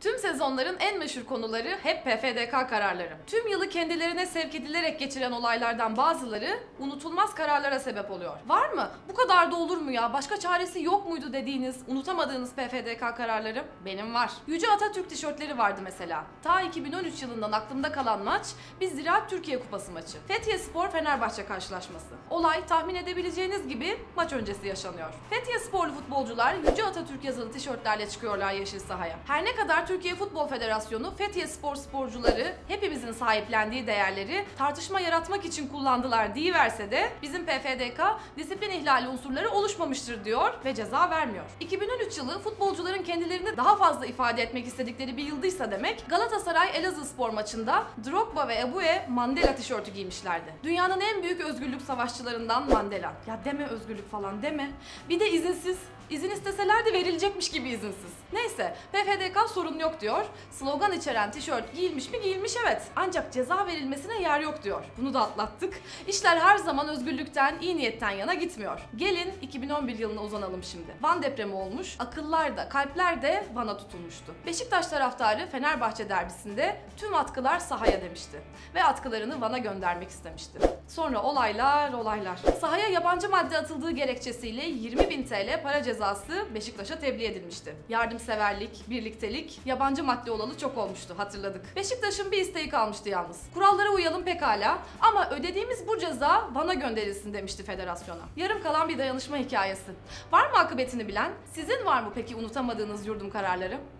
Tüm sezonların en meşhur konuları hep PFDK kararları. Tüm yılı kendilerine sevk edilerek geçiren olaylardan bazıları unutulmaz kararlara sebep oluyor. Var mı? Bu kadar da olur mu ya? Başka çaresi yok muydu dediğiniz, unutamadığınız PFDK kararları? Benim var. Yüce Atatürk tişörtleri vardı mesela. Ta 2013 yılından aklımda kalan maç bir Ziraat Türkiye Kupası maçı. Fethiye Fenerbahçe karşılaşması. Olay tahmin edebileceğiniz gibi maç öncesi yaşanıyor. Fethiye sporlu futbolcular Yüce Atatürk yazılı tişörtlerle çıkıyorlar yeşil sahaya. Her ne kadar Türkiye Futbol Federasyonu Fethiye sporcuları hepimizin sahiplendiği değerleri tartışma yaratmak için kullandılar deyiverse de bizim PFDK disiplin ihlali unsurları oluşmamıştır diyor ve ceza vermiyor. 2013 yılı futbolcuların kendilerini daha fazla ifade etmek istedikleri bir yıldıysa demek, Galatasaray Elazığspor maçında Drogba ve Eboué Mandela tişörtü giymişlerdi. Dünyanın en büyük özgürlük savaşçılarından Mandela. Ya deme özgürlük falan deme. Bir de izinsiz. İzin isteselerdi verilecekmiş gibi izinsiz. Neyse, PFDK sorun yok diyor. Slogan içeren tişört giyilmiş mi? Giyilmiş, evet. Ancak ceza verilmesine yer yok diyor. Bunu da atlattık. İşler her zaman özgürlükten, iyi niyetten yana gitmiyor. Gelin 2011 yılına uzanalım şimdi. Van depremi olmuş, akıllar da, kalpler de Van'a tutulmuştu. Beşiktaş taraftarı Fenerbahçe derbisinde tüm atkılar sahaya demişti. Ve atkılarını Van'a göndermek istemişti. Sonra olaylar. Sahaya yabancı madde atıldığı gerekçesiyle 20.000 TL para cezası Beşiktaş'a tebliğ edilmişti. Yardımseverlik, birliktelik, yabancı madde olalı çok olmuştu, hatırladık. Beşiktaş'ın bir isteği kalmıştı yalnız. Kurallara uyalım pekala ama ödediğimiz bu ceza Van'a gönderilsin demişti federasyona. Yarım kalan bir dayanışma hikayesi. Var mı akıbetini bilen? Sizin var mı peki unutamadığınız yurdum kararları?